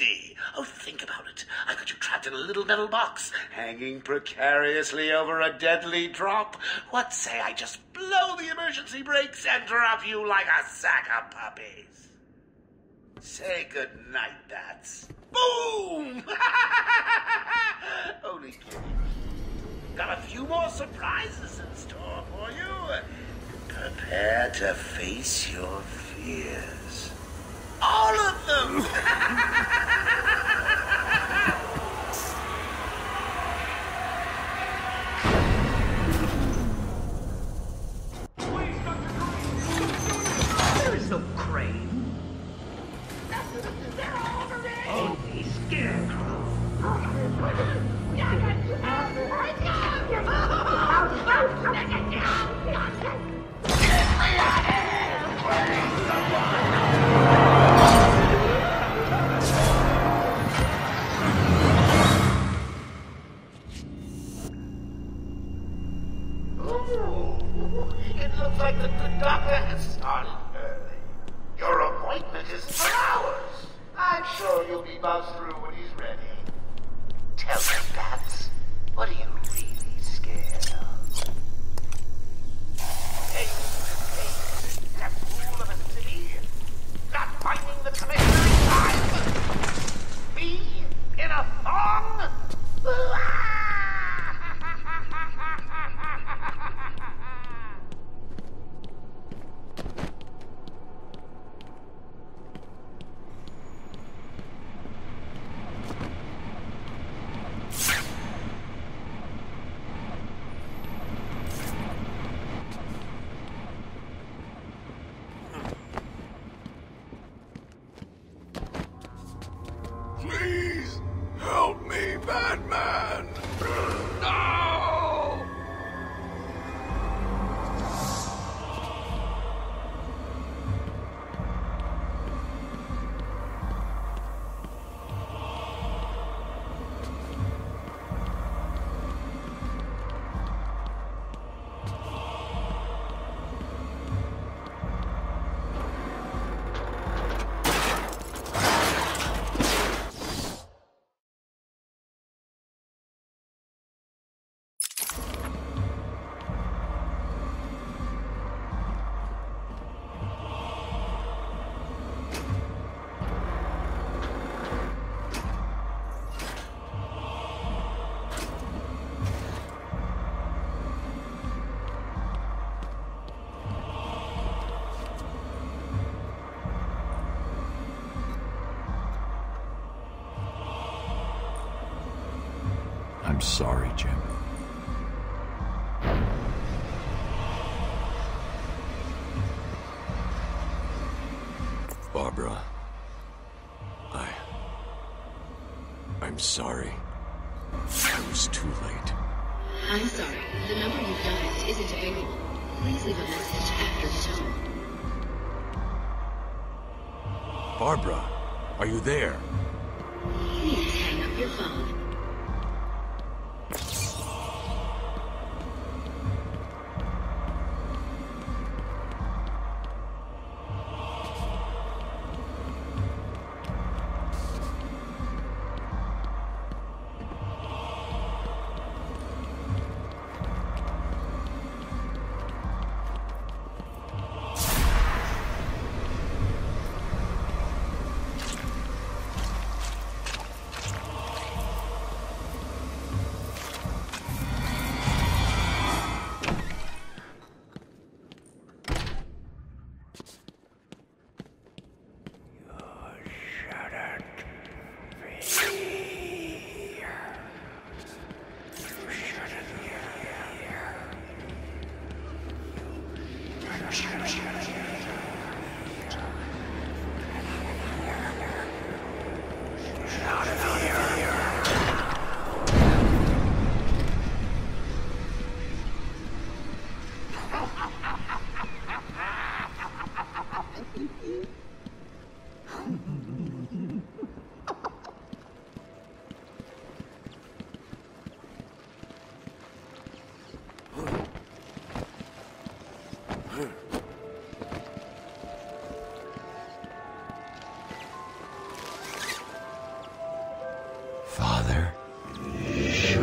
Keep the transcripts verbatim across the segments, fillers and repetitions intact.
empty. Oh, think about it. I've got you trapped in a little metal box, hanging precariously over a deadly drop. What say I just blow the emergency brakes and drop you like a sack of puppies? Say goodnight, bats. Boom! Only kidding. Got a few more surprises in store for you. Prepare to face your fears. All of them! Please, Doctor Crane! There is no Crane. They're all over me! Only Scarecrow. It looks like the good doctor has started early. Your appointment is for hours. I'm sure you'll be buzzed through when he's ready. Tell me, Bats, what are you really scared of? Hey, hey, that fool of a city, not finding the commissioner in time. Me in a thong? Please help me, Batman! No! I'm sorry, Jim. Barbara. I... I'm sorry. I was too late. I'm sorry. The number you've dialed isn't available. Please leave a message after the tone. Barbara, are you there? Please hang up your phone.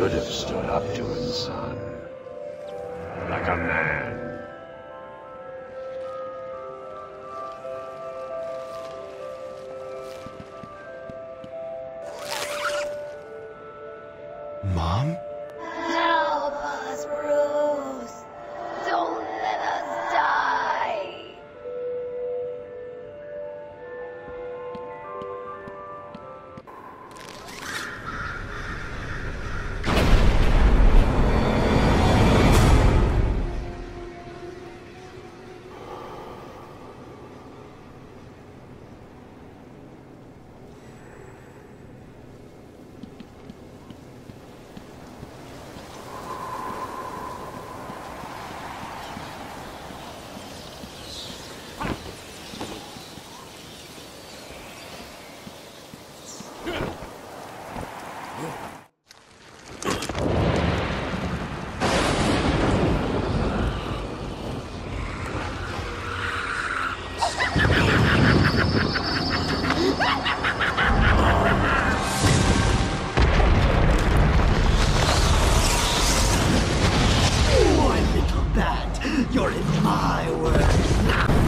should have stood up to him, son. Like a man. Mom? Help us, Bruce! Don't let us die! You're in my world now.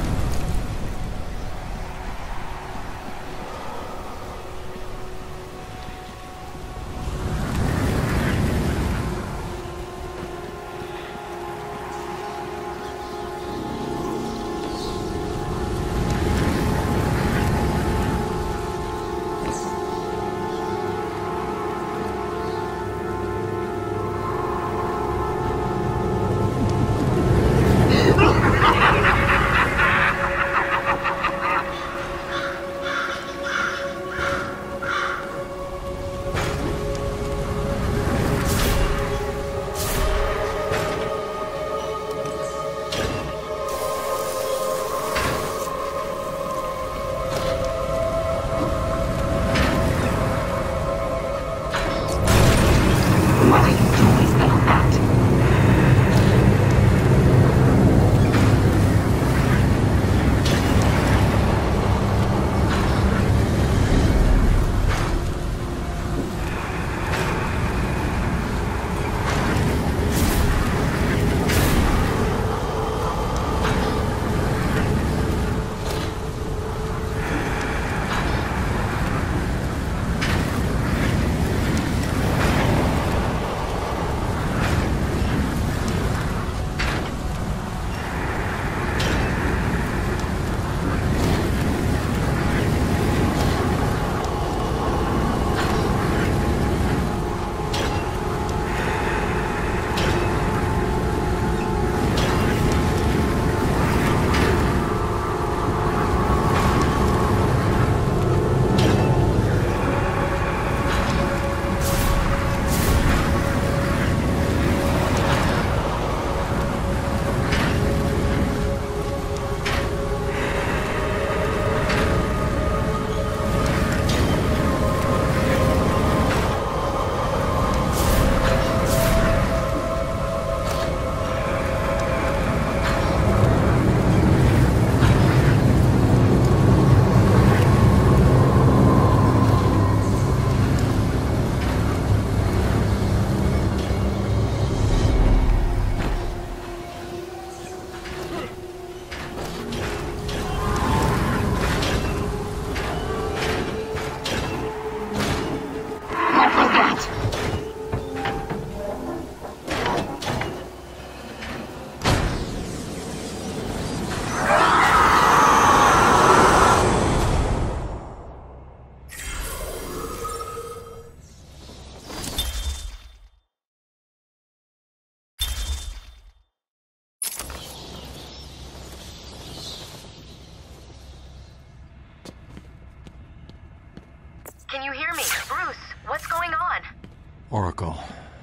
Can you hear me? Bruce, what's going on? Oracle,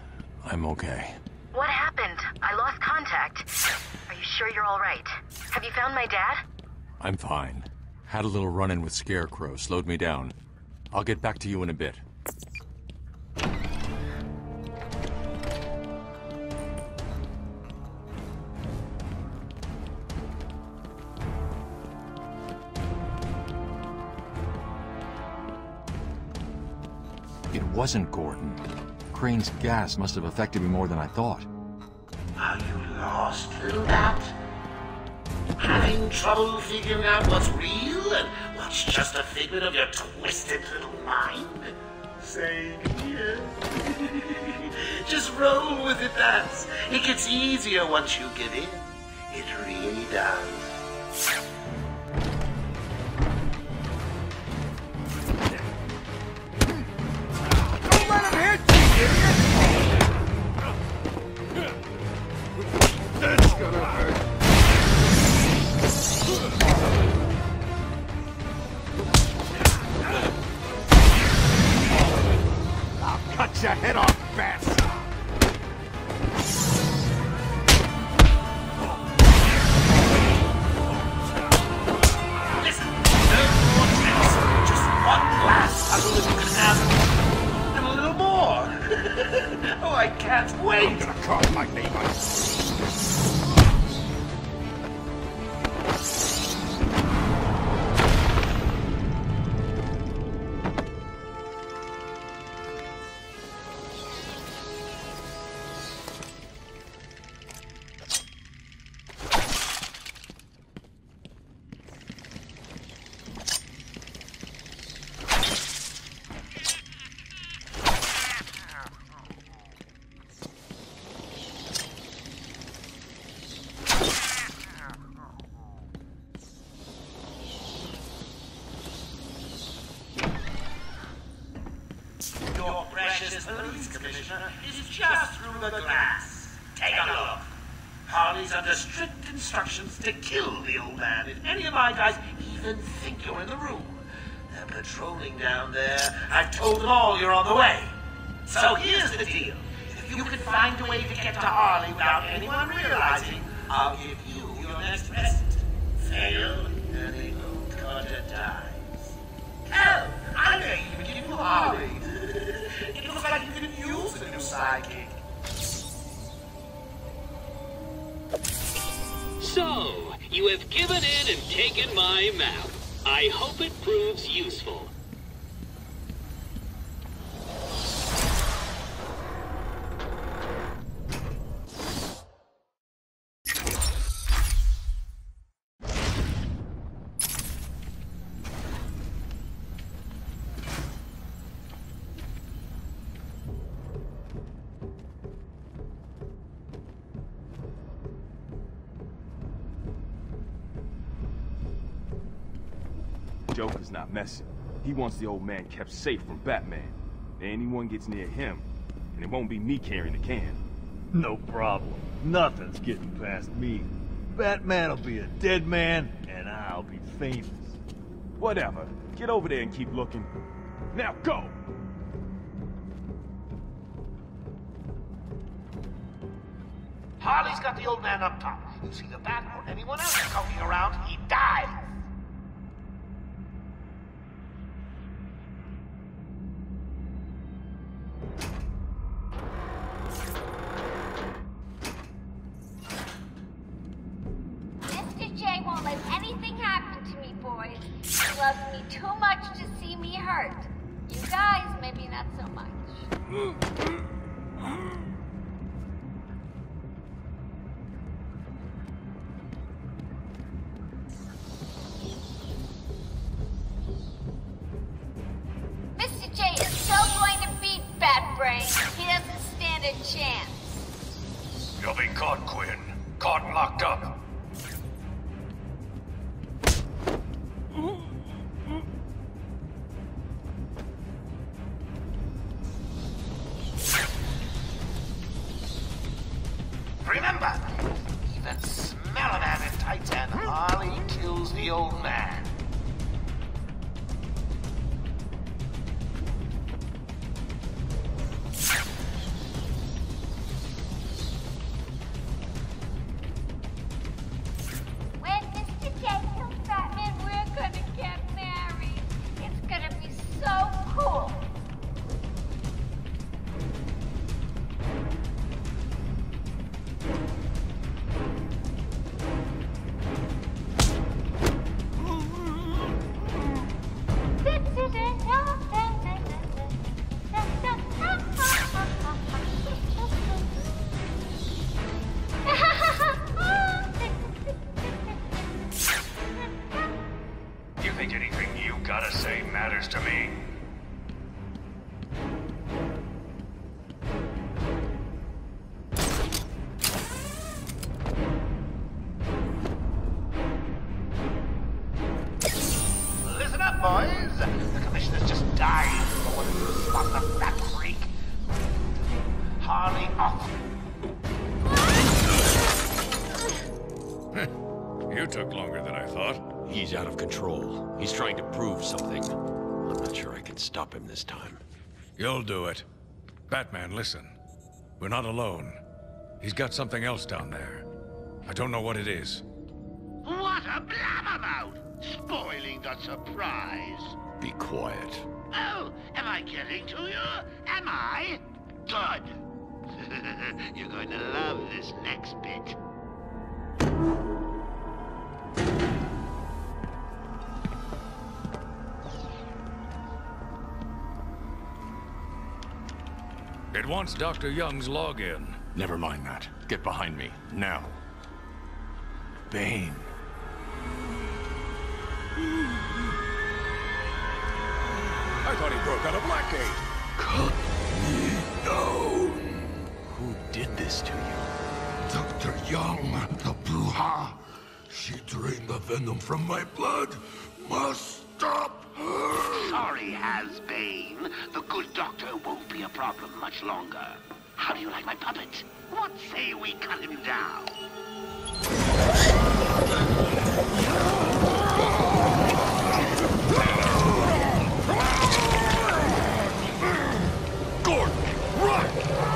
I'm okay. What happened? I lost contact. Are you sure you're all right? Have you found my dad? I'm fine. Had a little run-in with Scarecrow, slowed me down. I'll get back to you in a bit. It wasn't Gordon. Crane's gas must have affected me more than I thought. Are you lost, little bat? Having trouble figuring out what's real and what's just a figment of your twisted little mind? Same here. Just roll with it, bats. It gets easier once you give in. It really does. Don't let him hit you, idiot! That's gonna hurt. I'll cut your head off, bats! Listen, no more tricks. Just one last puzzle that you can have. And a little more. Oh, I can't wait. I'm gonna call my neighbor. Your precious police commissioner is just through the glass. Take a look. Harley's under strict instructions to kill the old man if any of my guys even think you're in the room. They're patrolling down there. I've told them all you're on the way. So here's the deal. If you can find a way to get to Harley without anyone realizing, I'll give you your next present. Fail, and the old Carter dies. Hell, I may even give you Harley. It looks like you can use the new sidekick. So, you have given in and taken my map. I hope it proves useful. Joker's not messing. He wants the old man kept safe from Batman. Anyone gets near him, and it won't be me carrying the can. No problem. Nothing's getting past me. Batman'll be a dead man, and I'll be famous. Whatever. Get over there and keep looking. Now go! Harley's got the old man up top. You see the bat or anyone else coming around, he dies. Mister J won't let anything happen to me, boys. He loves me too much to see me hurt. You guys, maybe not so much. Mister J is so going to beat Bat Brain. He doesn't stand a chance. You'll be caught, Quinn. Caught and locked up. Remember, even smell a man in tights and Harley kills the old man. When Mister J kills Batman, we're gonna get married. It's gonna be so cool. Charlie Austin. You took longer than I thought. He's out of control. He's trying to prove something. I'm not sure I can stop him this time. You'll do it. Batman, listen. We're not alone. He's got something else down there. I don't know what it is. What a blabbermouth! Spoiling the surprise. Be quiet. Oh, am I getting to you? Am I? Good. You're going to love this next bit. It wants Doctor Young's login. Never mind that. Get behind me, now. Bane. I thought he broke out of Blackgate. Cut me down. Who did this to you? Doctor Young, the Bruja. She drained the venom from my blood. Must stop her. Sorry, Has-Bane. The good doctor won't be a problem much longer. How do you like my puppet? What say we cut him down? Gordon, run!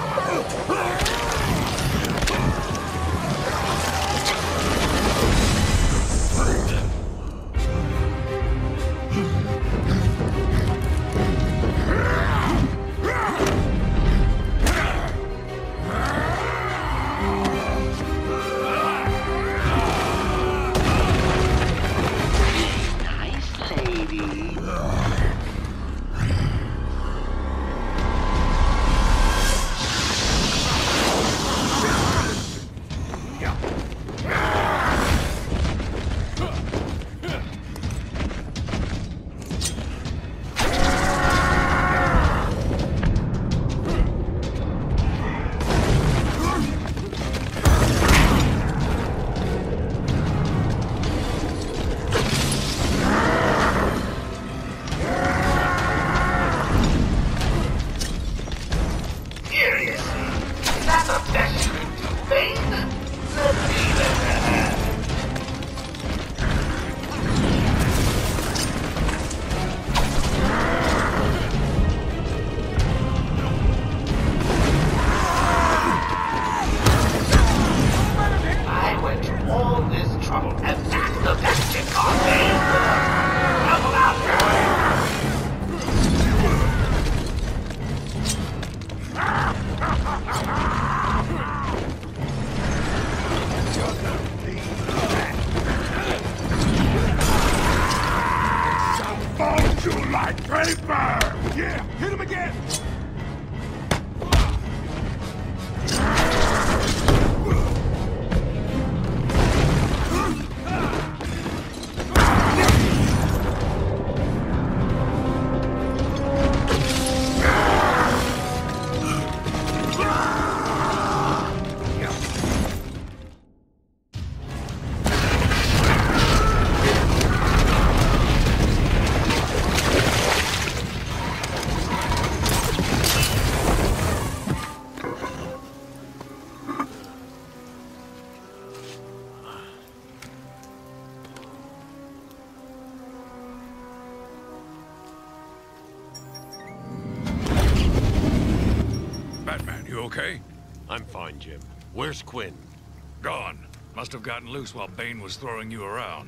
Okay? I'm fine, Jim. Where's Quinn? Gone. Must have gotten loose while Bane was throwing you around.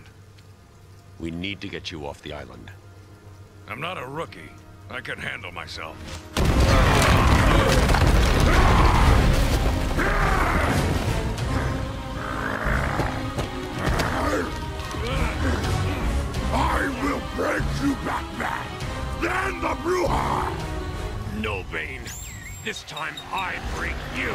We need to get you off the island. I'm not a rookie. I can handle myself. I will break you, Batman! Then the Bruja! No, Bane. This time I break you!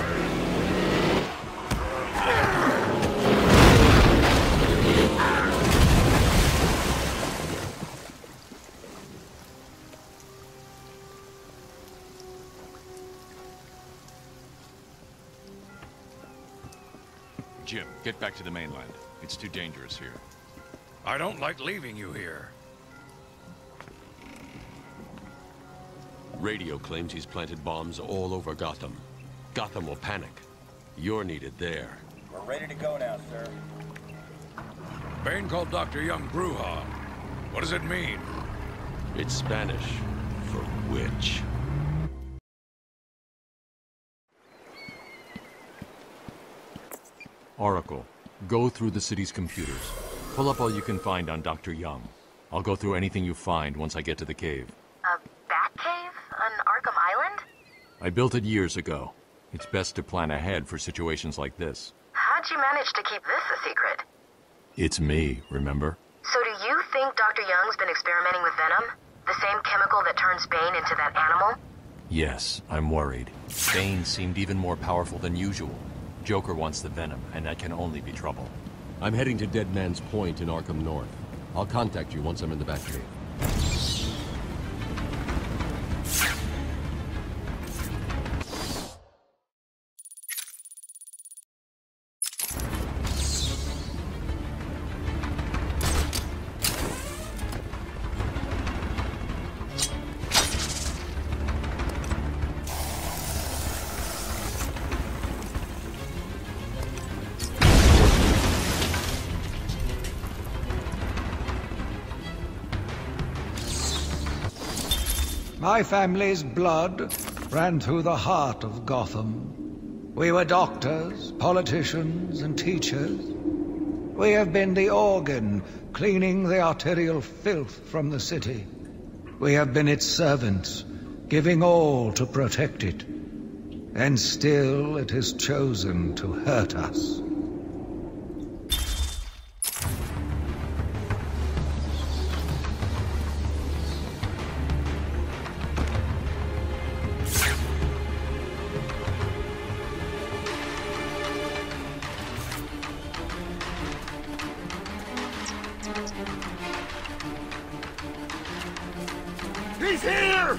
Jim, get back to the mainland. It's too dangerous here. I don't like leaving you here. Radio claims he's planted bombs all over Gotham. Gotham will panic. You're needed there. We're ready to go now, sir. Bane called Doctor Young Bruja. What does it mean? It's Spanish for witch. Oracle, go through the city's computers. Pull up all you can find on Doctor Young. I'll go through anything you find once I get to the cave. A bat cave on Arkham Island? I built it years ago. It's best to plan ahead for situations like this. How'd you manage to keep this a secret? It's me, remember? So do you think Doctor Young's been experimenting with venom? The same chemical that turns Bane into that animal? Yes, I'm worried. Bane seemed even more powerful than usual. Joker wants the venom, and that can only be trouble. I'm heading to Dead Man's Point in Arkham North. I'll contact you once I'm in the Batcave. My family's blood ran through the heart of Gotham. We were doctors, politicians, and teachers. We have been the organ cleaning the arterial filth from the city. We have been its servants, giving all to protect it. And still it has chosen to hurt us. He's here!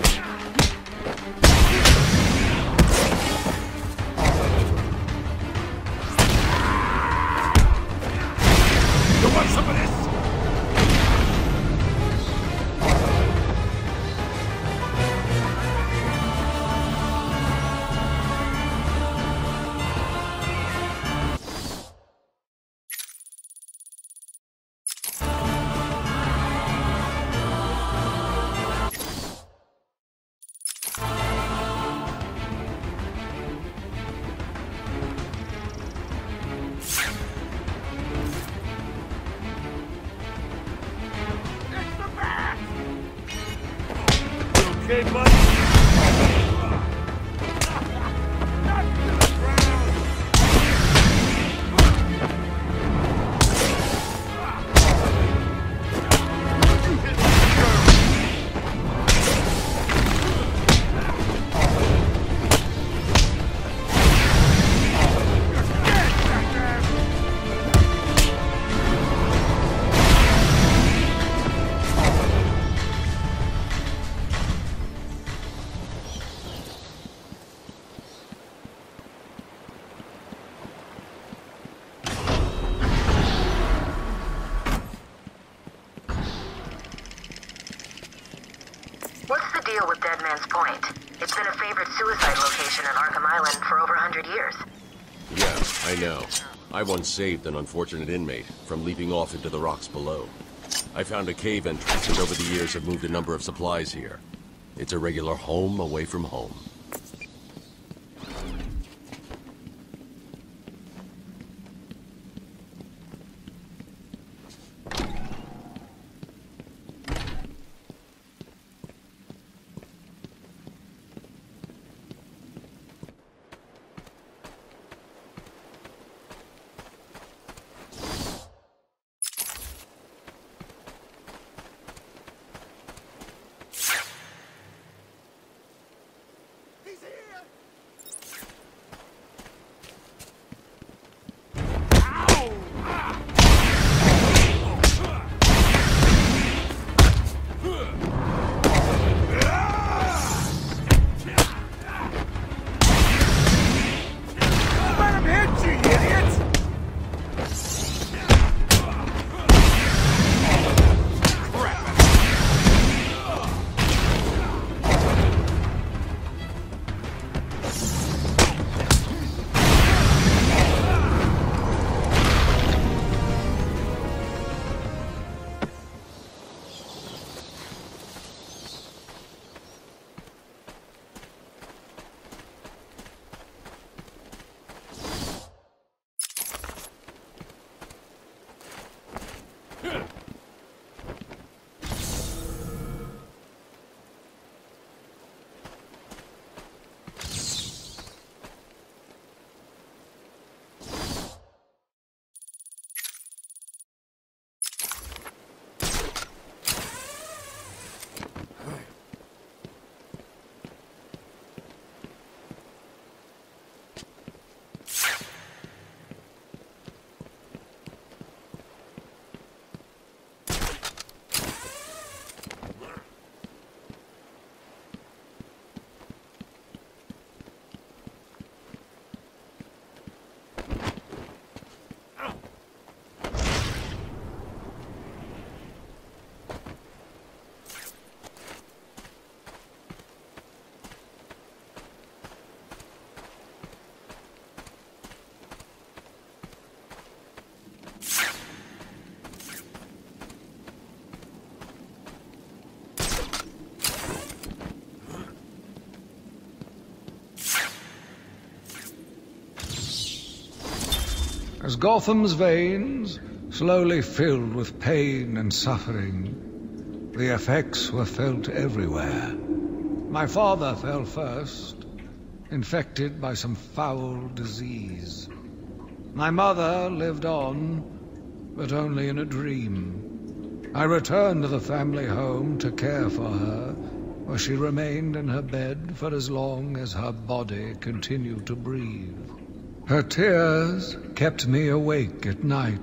You want some of this? Okay, buddy? What's the deal with Dead Man's Point? It's been a favorite suicide location on Arkham Island for over a hundred years. Yeah, I know. I once saved an unfortunate inmate from leaping off into the rocks below. I found a cave entrance and over the years have moved a number of supplies here. It's a regular home away from home. As Gotham's veins slowly filled with pain and suffering, the effects were felt everywhere. My father fell first, infected by some foul disease. My mother lived on, but only in a dream. I returned to the family home to care for her, where she remained in her bed for as long as her body continued to breathe. Her tears kept me awake at night.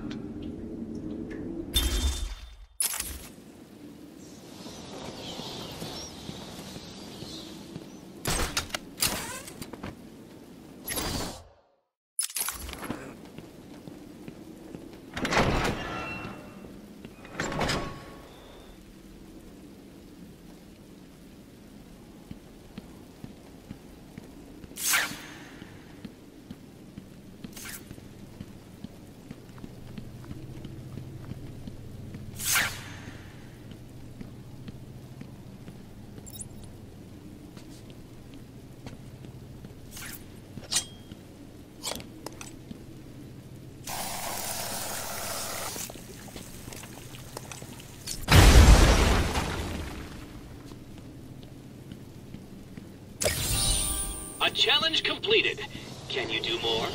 A challenge completed. Can you do more?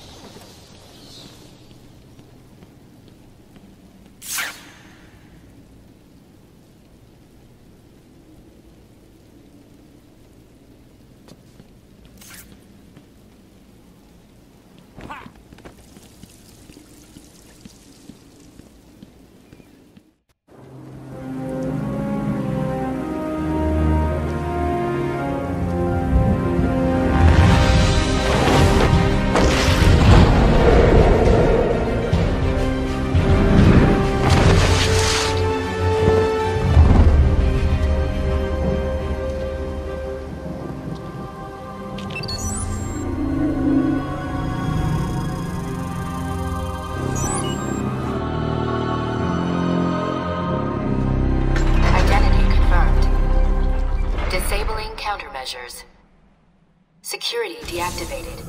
Disabling countermeasures. Security deactivated.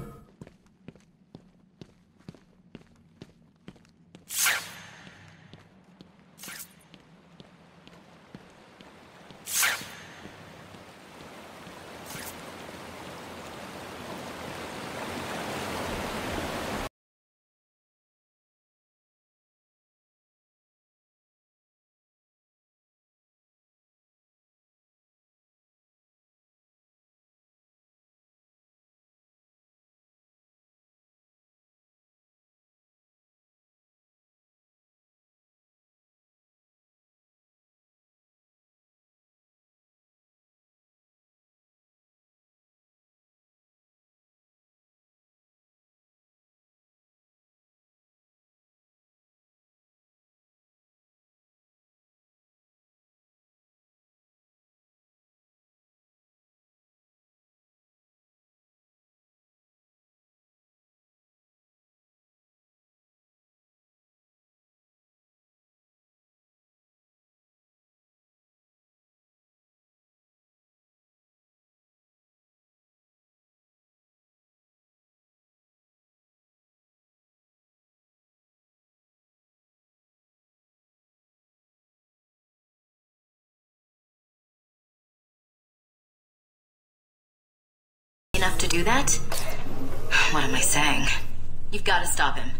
Enough to do that? What am I saying? You've got to stop him.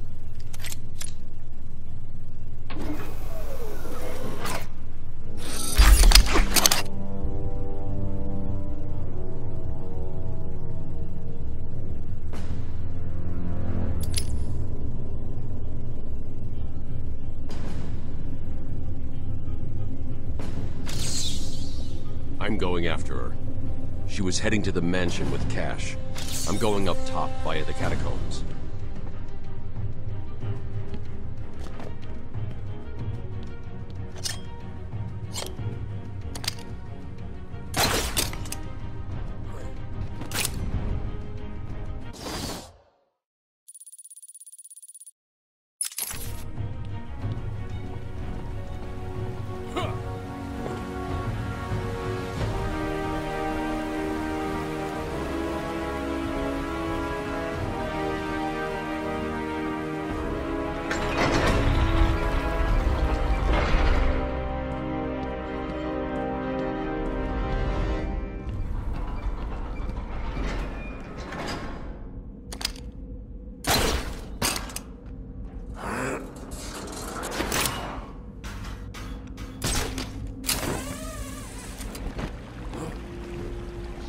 I'm going after her. She was heading to the mansion with cash. I'm going up top via the catacombs.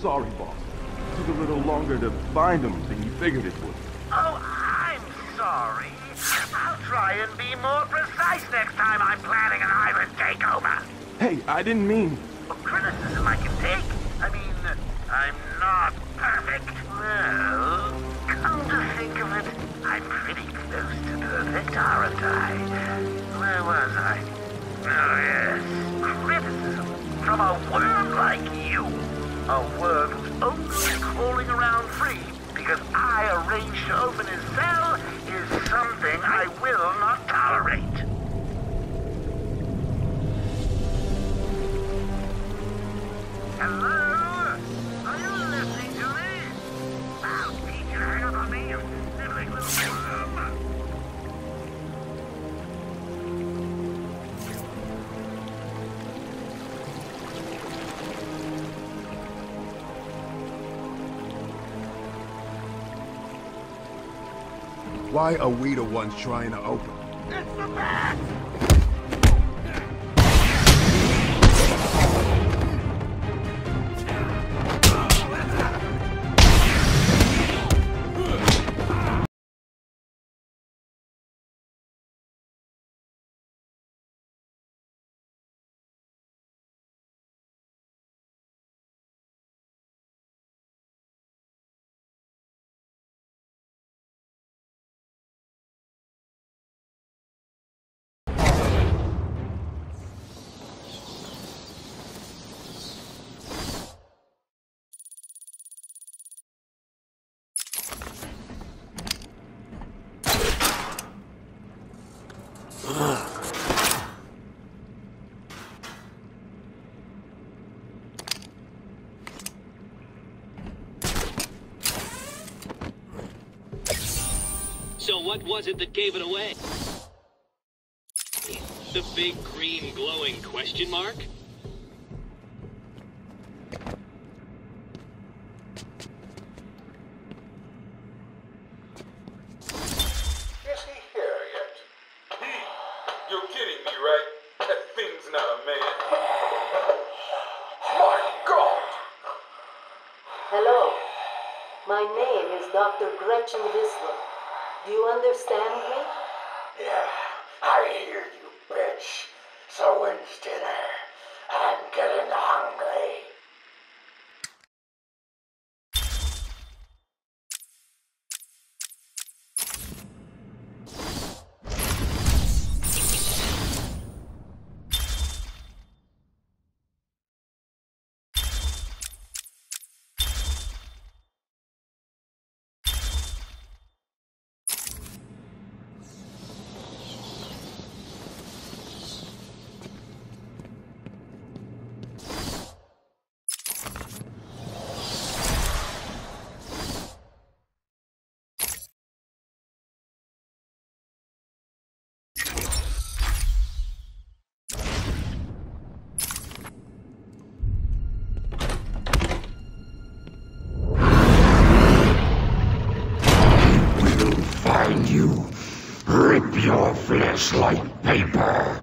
sorry, boss. It took a little longer to find them than you figured it would. Oh, I'm sorry. I'll try and be more precise next time I'm planning an island takeover. Hey, I didn't mean... Well, criticism I can take. I mean, I'm not perfect. Well, come to think of it, I'm pretty close to perfect, aren't I? Where was I? Oh, yes. Criticism from a worm like you. A worm who's only crawling around free because I arranged to open his cell is something I will not tolerate. Hello? Are you listening to me? Wow, Pete, you hang up on me, you sniveling little worm. Why are we the ones trying to open? It's the bat! So what was it that gave it away? The big green glowing question mark? Is he here yet? Pete, you're kidding me, right? That thing's not a man. My God! Hello. My name is Doctor Gretchen Whistler. Do you understand me? Yeah, I hear you, bitch. So when's dinner? I'm getting hungry. Find you. Rip your flesh like paper.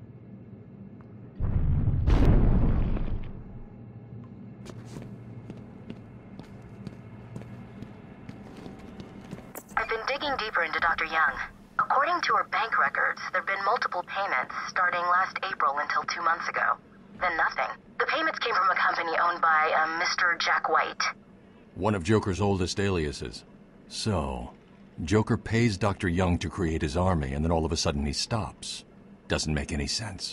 I've been digging deeper into Doctor Young. According to her bank records, there have been multiple payments starting last April until two months ago. Then nothing. The payments came from a company owned by a Mister Jack White. One of Joker's oldest aliases. So, Joker pays Doctor Young to create his army, and then all of a sudden he stops. Doesn't make any sense.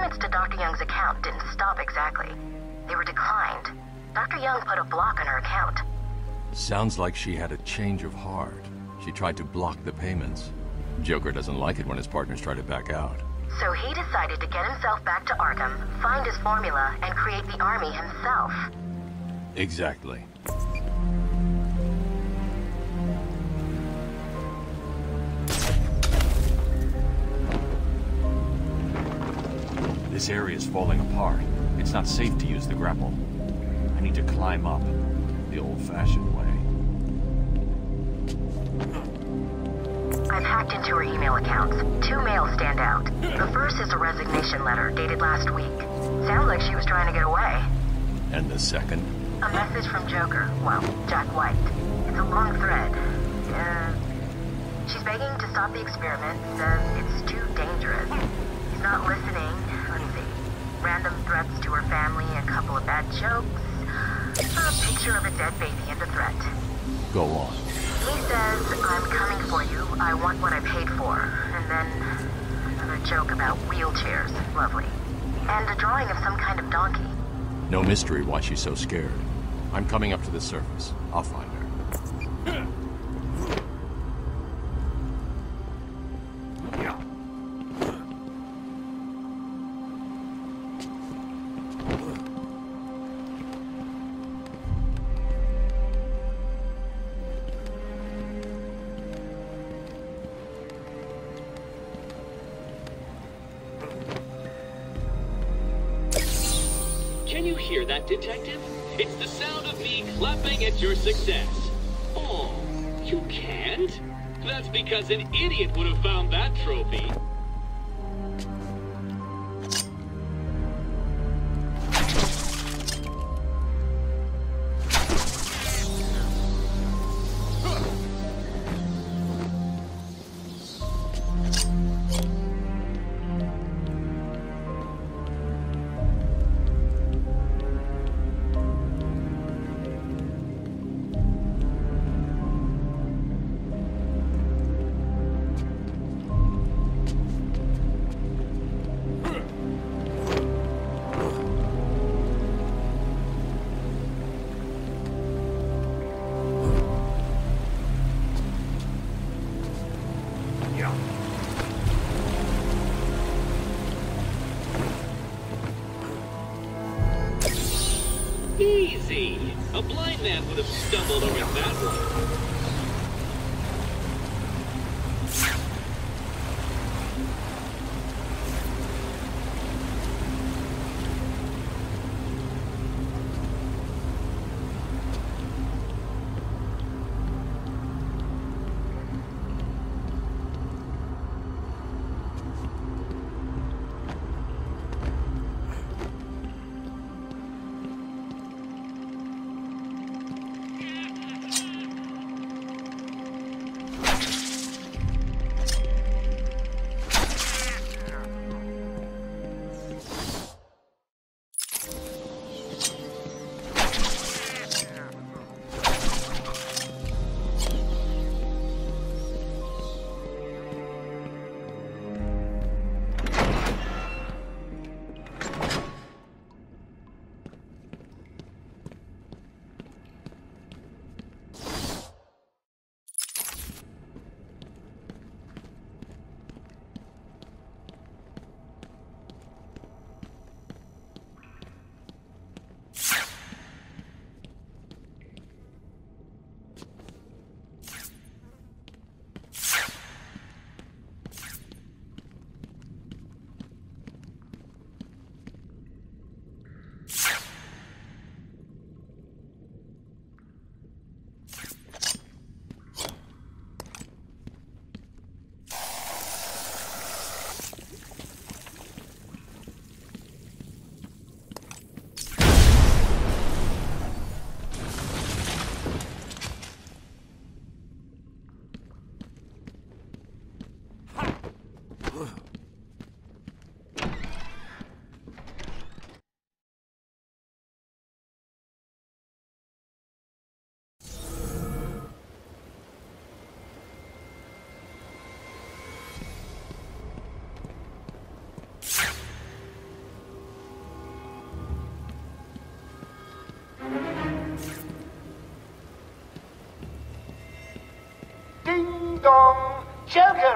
payments to Doctor Young's account didn't stop exactly. They were declined. Doctor Young put a block on her account. Sounds like she had a change of heart. She tried to block the payments. Joker doesn't like it when his partners try to back out. So he decided to get himself back to Arkham, find his formula, and create the army himself. Exactly. This area is falling apart. It's not safe to use the grapple. I need to climb up the old-fashioned way. I've hacked into her email accounts. Two mails stand out. The first is a resignation letter dated last week. Sounds like she was trying to get away. And the second? A message from Joker. Well, Jack White. It's a long thread. Uh, she's begging to stop the experiment. Says it's too dangerous. He's not listening. Let's see. Random threats to her family, a couple of bad jokes. A picture of a dead baby and a threat. Go on. He says, I'm coming for you, I want what I paid for. And then another joke about wheelchairs, lovely. And a drawing of some kind of donkey. No mystery why she's so scared. I'm coming up to the surface. I'll find her. Can you hear that, Detective? It's the sound of me clapping at your success. Oh, you can't? That's because an idiot would have found that trophy. Easy. A blind man would have stumbled over that one.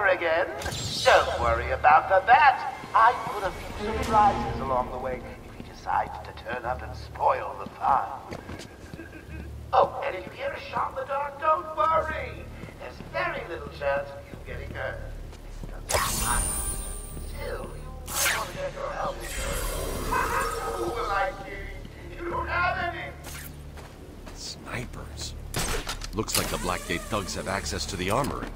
again. Don't worry about the bat. I put a few surprises along the way if he decides to turn up and spoil the fun. Oh, and if you hear a shot in the dark, don't worry. There's very little chance of you getting hurt. Still, you might want to get your help insurance. Who am I kidding? You don't have any. Snipers. Looks like the Blackgate thugs have access to the armory.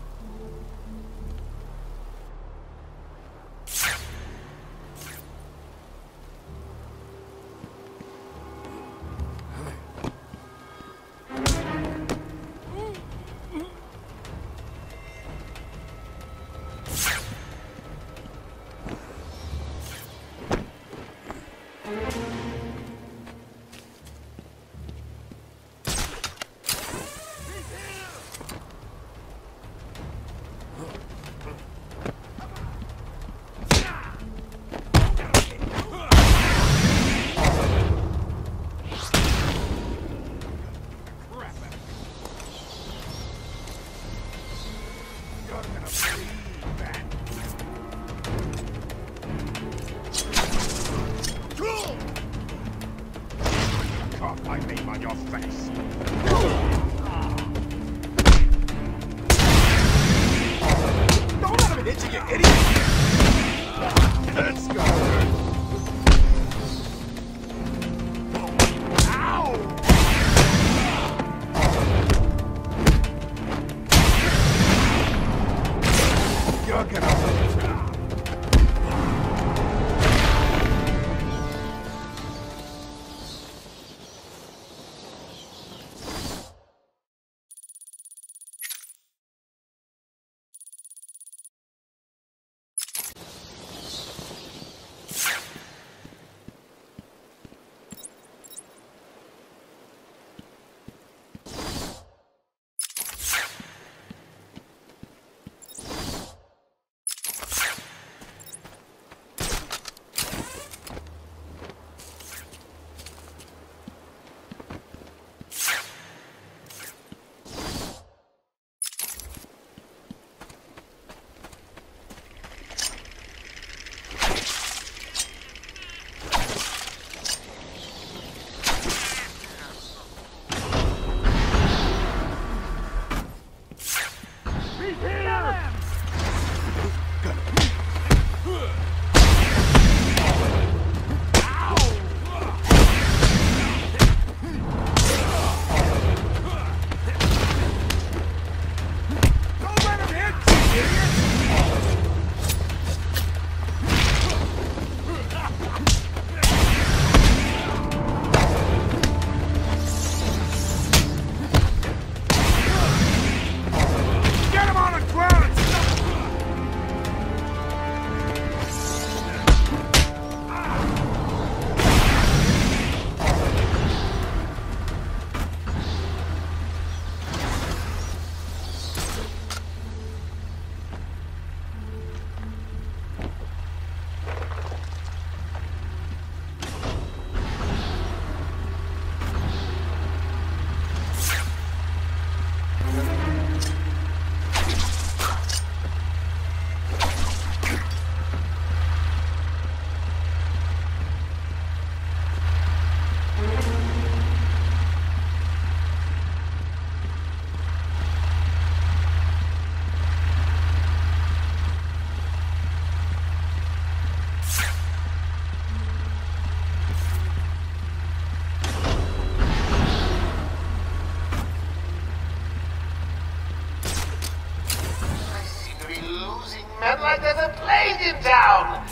Like there's a plague in town.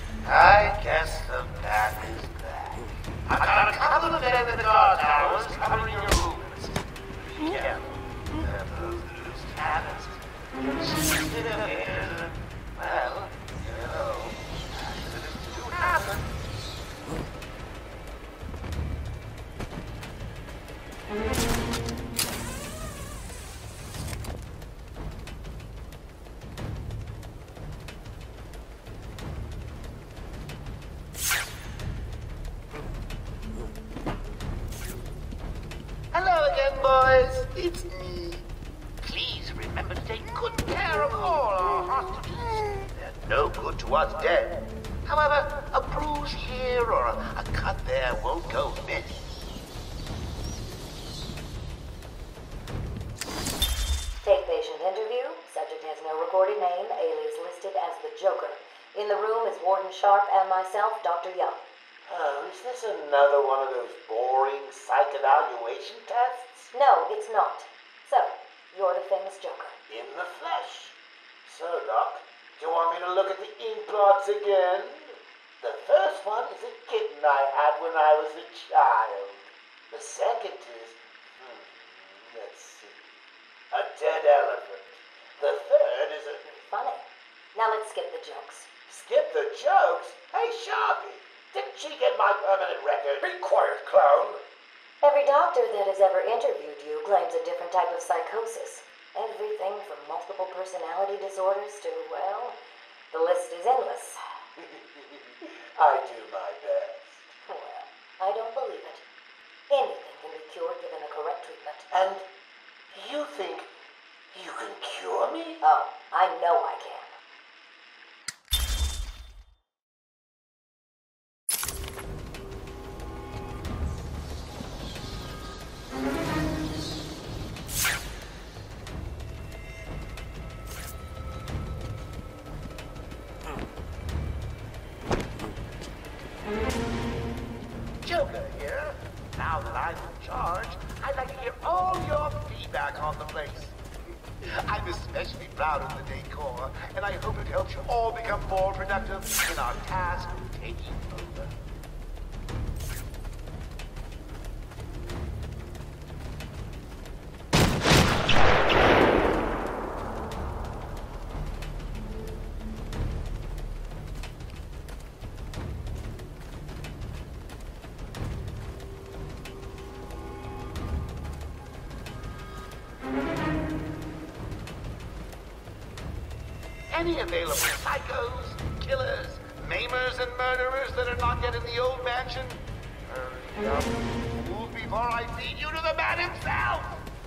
I guess the bat is back. I've got a couple of men in the guard towers covering your movements. Be careful. They're those loose cannons. It appears that, well, you know, accidents do happen. Hello again, boys. It's me. Please remember to take good care of all our was dead. However, a bruise here or a, a cut there won't go missing. Take patient interview. Subject has no recorded name. Alias listed as the Joker. In the room is Warden Sharp and myself, Doctor Young. Oh, is this another one of those boring psych evaluation tests? No, it's not. So, you're the famous Joker. In the flesh. So, Doc, do you want me to look at the ink blots again? The first one is a kitten I had when I was a child. The second is, hmm, let's see, a dead elephant. The third is a... Funny. Now let's skip the jokes. Skip the jokes? Hey, Sharpie, didn't she get my permanent record? Be quiet, clown. Every doctor that has ever interviewed you claims a different type of psychosis. Everything from multiple personality disorders to, well, the list is endless. I do my best. Well, I don't believe it. Anything can be cured given the correct treatment. And you think you can cure me? Oh, I know I can. Joker here. Now that I'm in charge, I'd like to hear all your feedback on the place. I'm especially proud of the decor, and I hope it helps you all become more productive in our task of taking over. Any available psychos, killers, maimers, and murderers that are not yet in the old mansion? Hurry up. Move before I feed you to the man himself!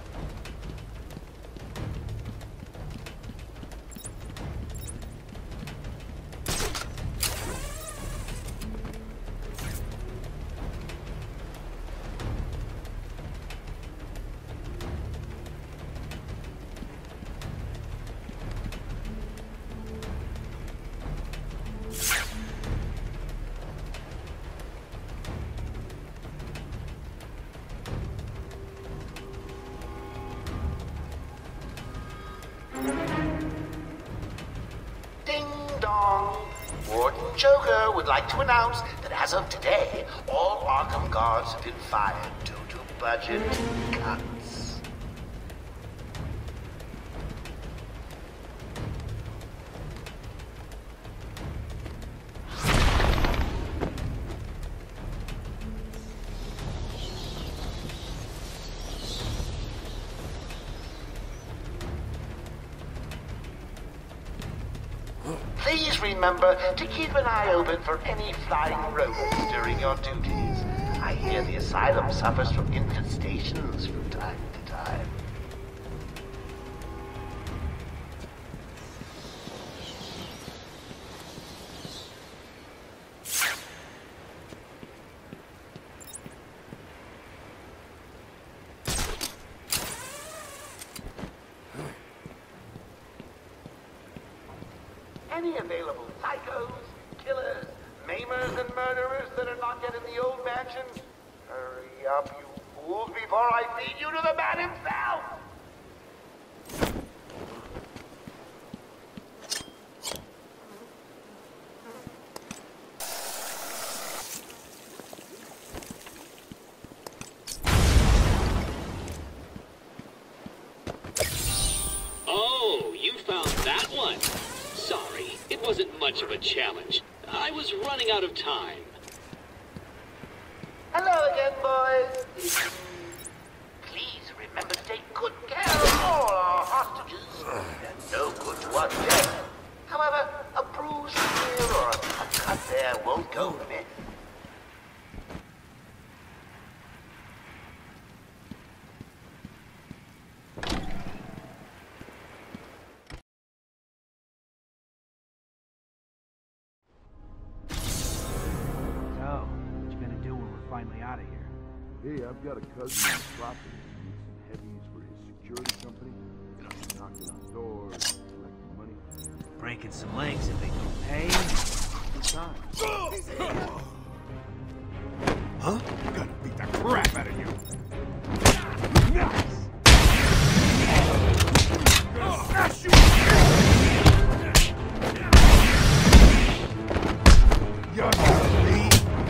Ding dong! Warden Joker would like to announce that as of today, all Arkham guards have been fired due to budget cuts. Please remember to keep an eye open for any flying rodents during your duties. I hear the asylum suffers from infestations from time to time. Any available psychos, killers, maimers, and murderers that are not yet in the old mansion? Hurry up, you fools, before I feed you to the man himself! Oh, you found that one. Sorry, it wasn't much of a challenge. I was running out of time. Hello again, boys. Please remember to take good care of all our hostages. They're no good to us yet. However, a bruise here or a cut there won't go amiss. finally out of here. Hey, I've got a cousin in Metropolis who needs some heavies for his security company. Knocking on doors, collecting money. Breaking some legs if they don't pay. Good time. Huh? I'm gonna beat the crap out of you. Nice! Smash you! You're gonna be.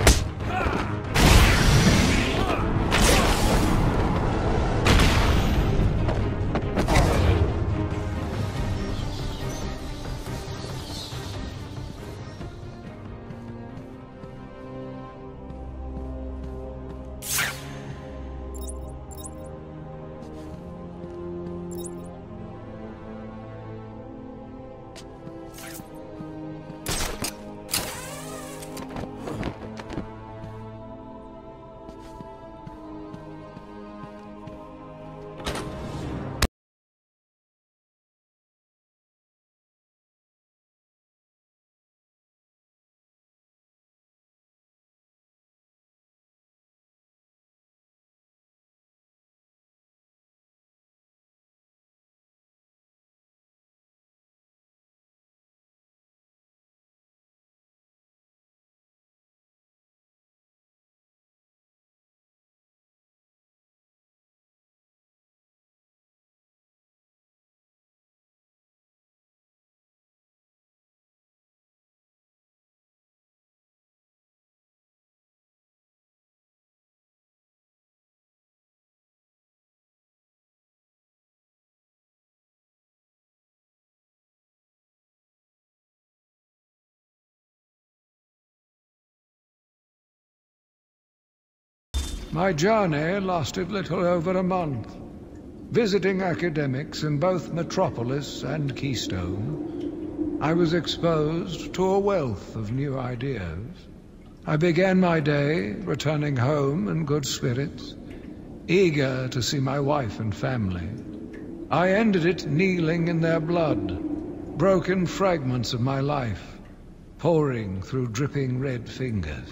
My journey lasted little over a month. Visiting academics in both Metropolis and Keystone, I was exposed to a wealth of new ideas. I began my day returning home in good spirits, eager to see my wife and family. I ended it kneeling in their blood, broken fragments of my life, pouring through dripping red fingers.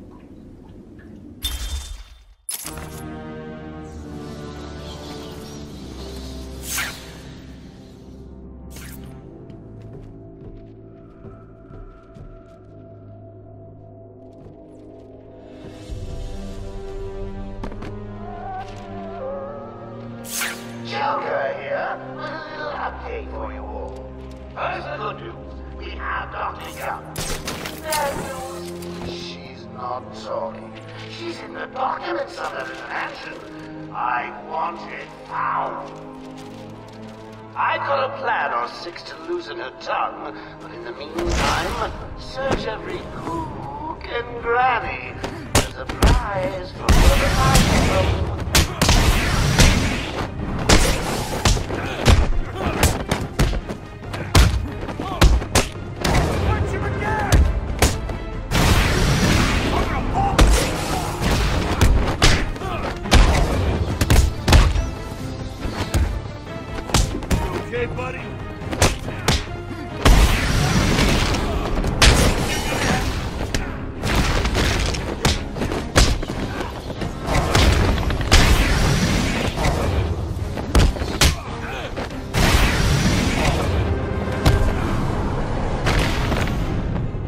Joker here, with a little update for you all. First, the good news, we have Doctor Young. Bad news, she's not talking. She's in the documents under the mansion. I want it found. I've got a plan or six to loosen her tongue, but in the meantime, search every cook and granny. There's a prize for whoever finds them. Okay, buddy?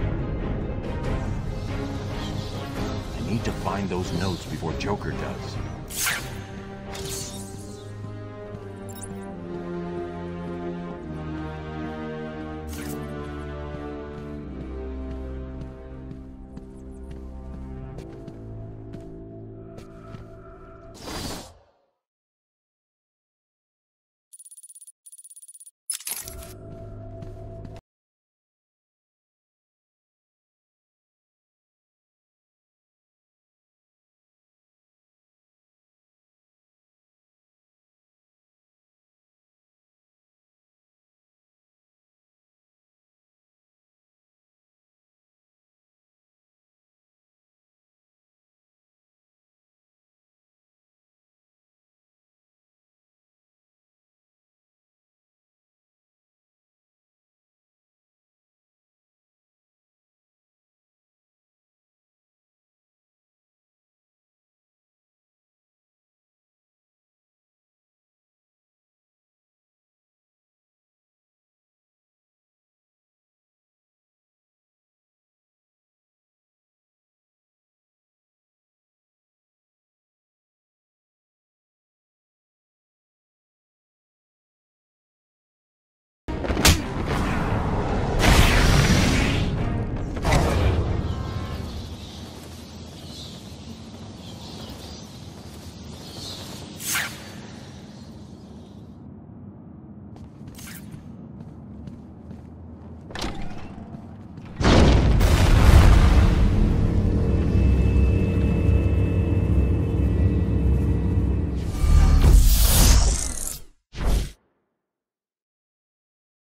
I need to find those notes before Joker does.